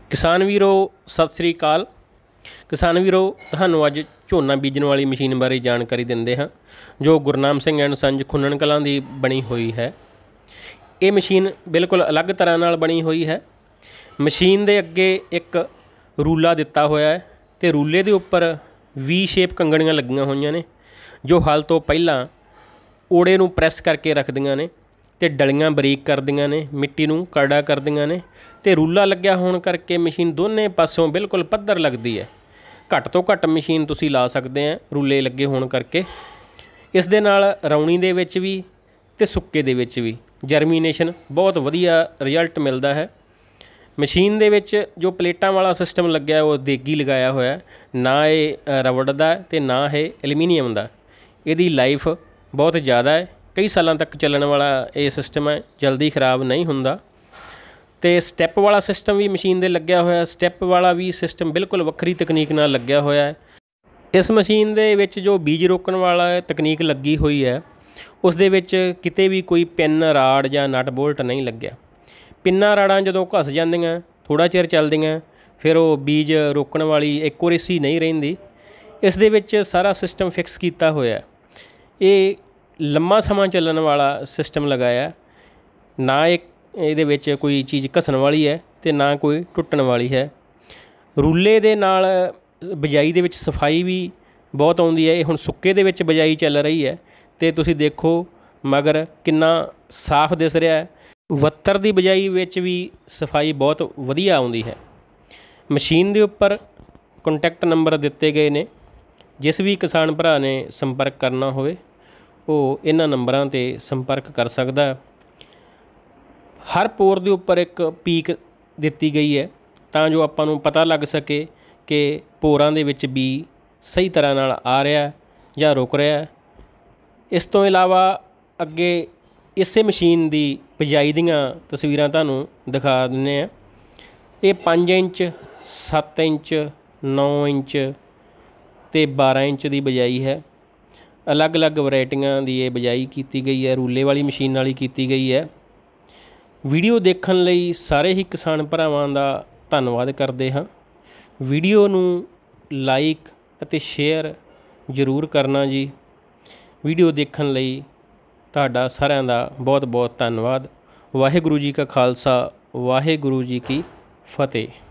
ਕਿਸਾਨ ਵੀਰੋ ਸਤਿ ਸ੍ਰੀ ਅਕਾਲ। ਕਿਸਾਨ ਵੀਰੋ, ਤੁਹਾਨੂੰ ਅੱਜ ਝੋਨਾ ਬੀਜਣ ਵਾਲੀ ਮਸ਼ੀਨ ਬਾਰੇ ਜਾਣਕਾਰੀ ਦਿੰਦੇ ਹਾਂ, ਜੋ ਗੁਰਨਾਮ ਸਿੰਘ ਐਂਡ ਸੰਜ ਖੁੰਨਣ ਕਲਾਂ ਦੀ ਬਣੀ ਹੋਈ ਹੈ। ਇਹ ਮਸ਼ੀਨ ਬਿਲਕੁਲ ਅਲੱਗ ਤਰ੍ਹਾਂ ਨਾਲ ਬਣੀ ਹੋਈ ਹੈ। ਮਸ਼ੀਨ ਦੇ ਅੱਗੇ ਇੱਕ ਰੂਲਾ ਦਿੱਤਾ ਹੋਇਆ ਹੈ ਅਤੇ ਰੂਲੇ ਦੇ ਉੱਪਰ ਵੀ ਸ਼ੇਪ ਕੰਗਣੀਆਂ ਲੱਗੀਆਂ ਹੋਈਆਂ ਨੇ, ਜੋ ਹਲ ਤੋਂ ਪਹਿਲਾਂ ਓੜੇ ਨੂੰ ਪ੍ਰੈਸ ਕਰਕੇ ਰੱਖਦੀਆਂ ਨੇ ਅਤੇ ਡਲੀਆਂ ਬਰੀਕ ਕਰਦੀਆਂ ਨੇ, ਮਿੱਟੀ ਨੂੰ ਕਰੜਾ ਕਰਦੀਆਂ ਨੇ। ਅਤੇ ਰੂਲਾ ਲੱਗਿਆ ਹੋਣ ਕਰਕੇ ਮਸ਼ੀਨ ਦੋਨੇ ਪਾਸੋਂ ਬਿਲਕੁਲ ਪੱਧਰ ਲੱਗਦੀ ਹੈ। ਘੱਟ ਤੋਂ ਘੱਟ ਮਸ਼ੀਨ ਤੁਸੀਂ ਲਾ ਸਕਦੇ ਆ ਰੂਲੇ ਲੱਗੇ ਹੋਣ ਕਰਕੇ। ਇਸ ਦੇ ਨਾਲ ਰੌਣੀ ਦੇ ਵਿੱਚ ਵੀ ਅਤੇ ਸੁੱਕੇ ਦੇ ਵਿੱਚ ਵੀ ਜਰਮੀਨੇਸ਼ਨ ਬਹੁਤ ਵਧੀਆ ਰਿਜ਼ਲਟ ਮਿਲਦਾ ਹੈ। ਮਸ਼ੀਨ ਦੇ ਵਿੱਚ ਜੋ ਪਲੇਟਾਂ ਵਾਲਾ ਸਿਸਟਮ ਲੱਗਿਆ ਉਹ ਦੇਗੀ ਲਗਾਇਆ ਹੋਇਆ, ਨਾ ਇਹ ਰਬੜ ਦਾ ਅਤੇ ਨਾ ਇਹ ਐਲੂਮੀਨੀਅਮ ਦਾ। ਇਹਦੀ ਲਾਈਫ ਬਹੁਤ ਜ਼ਿਆਦਾ ਹੈ, ਕਈ ਸਾਲਾਂ ਤੱਕ ਚੱਲਣ ਵਾਲਾ ਇਹ ਸਿਸਟਮ ਹੈ, ਜਲਦੀ ਖ਼ਰਾਬ ਨਹੀਂ ਹੁੰਦਾ। ਅਤੇ ਸਟੈਪ ਵਾਲਾ ਸਿਸਟਮ ਵੀ ਮਸ਼ੀਨ ਦੇ ਲੱਗਿਆ ਹੋਇਆ। ਸਟੈਪ ਵਾਲਾ ਵੀ ਸਿਸਟਮ ਬਿਲਕੁਲ ਵੱਖਰੀ ਤਕਨੀਕ ਨਾਲ ਲੱਗਿਆ ਹੋਇਆ ਹੈ। ਇਸ ਮਸ਼ੀਨ ਦੇ ਵਿੱਚ ਜੋ ਬੀਜ ਰੋਕਣ ਵਾਲਾ ਤਕਨੀਕ ਲੱਗੀ ਹੋਈ ਹੈ, ਉਸ ਦੇ ਵਿੱਚ ਕਿਤੇ ਵੀ ਕੋਈ ਪਿੰਨ, ਰਾੜ ਜਾਂ ਨਟ ਬੋਲਟ ਨਹੀਂ ਲੱਗਿਆ। ਪਿੰਨਾਂ ਰਾੜਾਂ ਜਦੋਂ ਘਸ ਜਾਂਦੀਆਂ, ਥੋੜ੍ਹਾ ਚਿਰ ਚੱਲਦੀਆਂ, ਫਿਰ ਉਹ ਬੀਜ ਰੋਕਣ ਵਾਲੀ ਐਕੂਰੇਸੀ ਨਹੀਂ ਰਹਿੰਦੀ। ਇਸ ਦੇ ਵਿੱਚ ਸਾਰਾ ਸਿਸਟਮ ਫਿਕਸ ਕੀਤਾ ਹੋਇਆ। ਇਹ ਲੰਮਾ ਸਮਾਂ ਚੱਲਣ ਵਾਲਾ ਸਿਸਟਮ ਲਗਾਇਆ, ਨਾ ਇਹਦੇ ਵਿੱਚ ਕੋਈ ਚੀਜ਼ ਘਸਣ ਵਾਲੀ ਹੈ ਅਤੇ ਨਾ ਕੋਈ ਟੁੱਟਣ ਵਾਲੀ ਹੈ। ਰੂਲੇ ਦੇ ਨਾਲ ਬਿਜਾਈ ਦੇ ਵਿੱਚ ਸਫਾਈ ਵੀ ਬਹੁਤ ਆਉਂਦੀ ਹੈ। ਇਹ ਹੁਣ ਸੁੱਕੇ ਦੇ ਵਿੱਚ ਬਿਜਾਈ ਚੱਲ ਰਹੀ ਹੈ ਅਤੇ ਤੁਸੀਂ ਦੇਖੋ ਮਗਰ ਕਿੰਨਾ ਸਾਫ਼ ਦਿਸ ਰਿਹਾ ਹੈ। ਵੱਤਰ ਦੀ ਬਿਜਾਈ ਵਿੱਚ ਵੀ ਸਫਾਈ ਬਹੁਤ ਵਧੀਆ ਆਉਂਦੀ ਹੈ। ਮਸ਼ੀਨ ਦੇ ਉੱਪਰ ਕੰਟੈਕਟ ਨੰਬਰ ਦਿੱਤੇ ਗਏ ਨੇ। ਜਿਸ ਵੀ ਕਿਸਾਨ ਭਰਾ ਨੇ ਸੰਪਰਕ ਕਰਨਾ ਹੋਵੇ ਉਹ ਇਹਨਾਂ ਨੰਬਰਾਂ 'ਤੇ ਸੰਪਰਕ ਕਰ ਸਕਦਾ। ਹਰ ਪੋਰ ਦੇ ਉੱਪਰ ਇੱਕ ਪੀਕ ਦਿੱਤੀ ਗਈ ਹੈ ਤਾਂ ਜੋ ਆਪਾਂ ਨੂੰ ਪਤਾ ਲੱਗ ਸਕੇ ਕਿ ਪੋਰਾਂ ਦੇ ਵਿੱਚ ਬੀ ਸਹੀ ਤਰ੍ਹਾਂ ਨਾਲ ਆ ਰਿਹਾ ਜਾਂ ਰੁਕ ਰਿਹਾ। ਇਸ ਤੋਂ ਇਲਾਵਾ ਅੱਗੇ ਇਸੇ ਮਸ਼ੀਨ ਦੀ ਬਿਜਾਈ ਦੀਆਂ ਤਸਵੀਰਾਂ ਤੁਹਾਨੂੰ ਦਿਖਾ ਦਿੰਦੇ ਹਾਂ। ਇਹ 5 ਇੰਚ, 7 ਇੰਚ, 9 ਇੰਚ ਅਤੇ 12 ਇੰਚ ਦੀ ਬਿਜਾਈ ਹੈ। ਅਲੱਗ-ਅਲੱਗ ਵਰਾਇਟੀਆਂ ਦੀ ਇਹ ਬਿਜਾਈ ਕੀਤੀ ਗਈ ਹੈ। ਰੂਲੇ ਵਾਲੀ ਮਸ਼ੀਨ ਨਾਲ ਹੀ ਕੀਤੀ ਗਈ ਹੈ। ਵੀਡੀਓ ਦੇਖਣ ਲਈ ਸਾਰੇ ਹੀ ਕਿਸਾਨ ਭਰਾਵਾਂ ਦਾ ਧੰਨਵਾਦ ਕਰਦੇ ਹਾਂ। ਵੀਡੀਓ ਨੂੰ ਲਾਈਕ ਅਤੇ ਸ਼ੇਅਰ ਜ਼ਰੂਰ ਕਰਨਾ ਜੀ। ਵੀਡੀਓ ਦੇਖਣ ਲਈ ਤੁਹਾਡਾ ਸਾਰਿਆਂ ਦਾ ਬਹੁਤ ਬਹੁਤ ਧੰਨਵਾਦ। ਵਾਹਿਗੁਰੂ ਜੀ ਕਾ ਖਾਲਸਾ, ਵਾਹਿਗੁਰੂ ਜੀ ਕੀ ਫਤਿਹ।